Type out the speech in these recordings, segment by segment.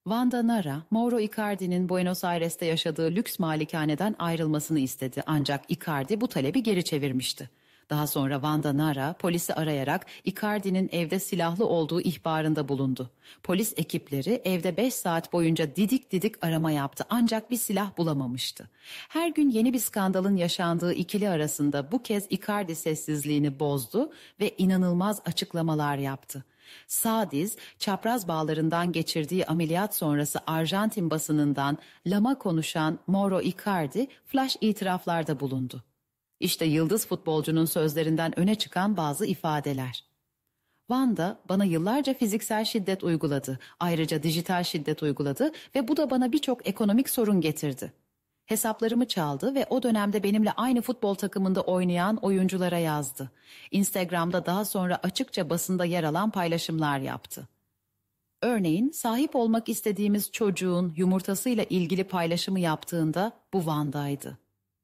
Wanda Nara, Mauro Icardi'nin Buenos Aires'te yaşadığı lüks malikaneden ayrılmasını istedi ancak Icardi bu talebi geri çevirmişti. Daha sonra Wanda Nara polisi arayarak Icardi'nin evde silahlı olduğu ihbarında bulundu. Polis ekipleri evde 5 saat boyunca didik didik arama yaptı ancak bir silah bulamamıştı. Her gün yeni bir skandalın yaşandığı ikili arasında bu kez Icardi sessizliğini bozdu ve inanılmaz açıklamalar yaptı. Sağ diz, çapraz bağlarından geçirdiği ameliyat sonrası Arjantin basınından lama konuşan Mauro Icardi flash itiraflarda bulundu. İşte yıldız futbolcunun sözlerinden öne çıkan bazı ifadeler. Wanda bana yıllarca fiziksel şiddet uyguladı, ayrıca dijital şiddet uyguladı ve bu da bana birçok ekonomik sorun getirdi. Hesaplarımı çaldı ve o dönemde benimle aynı futbol takımında oynayan oyunculara yazdı. Instagram'da daha sonra açıkça basında yer alan paylaşımlar yaptı. Örneğin sahip olmak istediğimiz çocuğun yumurtasıyla ilgili paylaşımı yaptığında bu Wanda'ydı.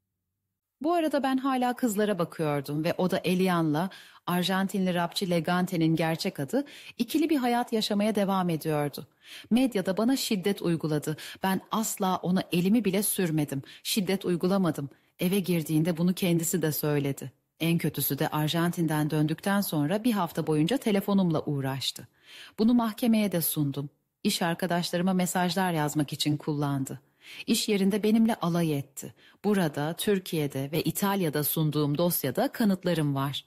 Bu arada ben hala kızlara bakıyordum ve o da Elian'la, Arjantinli rapçi Legante'nin gerçek adı, ikili bir hayat yaşamaya devam ediyordu. Medyada bana şiddet uyguladı. Ben asla ona elimi bile sürmedim. Şiddet uygulamadım. Eve girdiğinde bunu kendisi de söyledi. En kötüsü de Arjantin'den döndükten sonra bir hafta boyunca telefonumla uğraştı. Bunu mahkemeye de sundum. İş arkadaşlarıma mesajlar yazmak için kullandı. İş yerinde benimle alay etti. Burada, Türkiye'de ve İtalya'da sunduğum dosyada kanıtlarım var.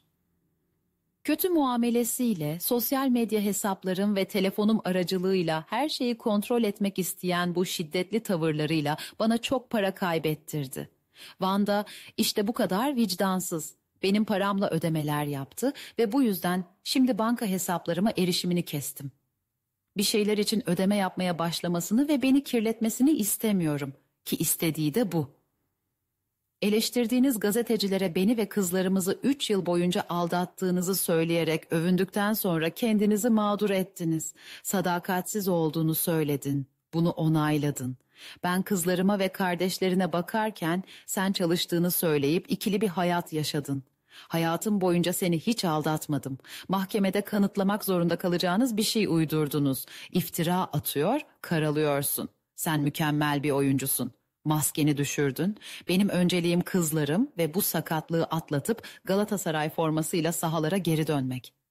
Kötü muamelesiyle, sosyal medya hesaplarım ve telefonum aracılığıyla her şeyi kontrol etmek isteyen bu şiddetli tavırlarıyla bana çok para kaybettirdi. Wanda işte bu kadar vicdansız. Benim paramla ödemeler yaptı ve bu yüzden şimdi banka hesaplarıma erişimini kestim. Bir şeyler için ödeme yapmaya başlamasını ve beni kirletmesini istemiyorum ki istediği de bu. Eleştirdiğiniz gazetecilere beni ve kızlarımızı 3 yıl boyunca aldattığınızı söyleyerek övündükten sonra kendinizi mağdur ettiniz. Sadakatsiz olduğunu söyledin. Bunu onayladın. Ben kızlarıma ve kardeşlerine bakarken sen çalıştığını söyleyip ikili bir hayat yaşadın. Hayatım boyunca seni hiç aldatmadım. Mahkemede kanıtlamak zorunda kalacağınız bir şey uydurdunuz. İftira atıyor, karalıyorsun. Sen mükemmel bir oyuncusun. Maskeni düşürdün. Benim önceliğim kızlarım ve bu sakatlığı atlatıp Galatasaray formasıyla sahalara geri dönmek.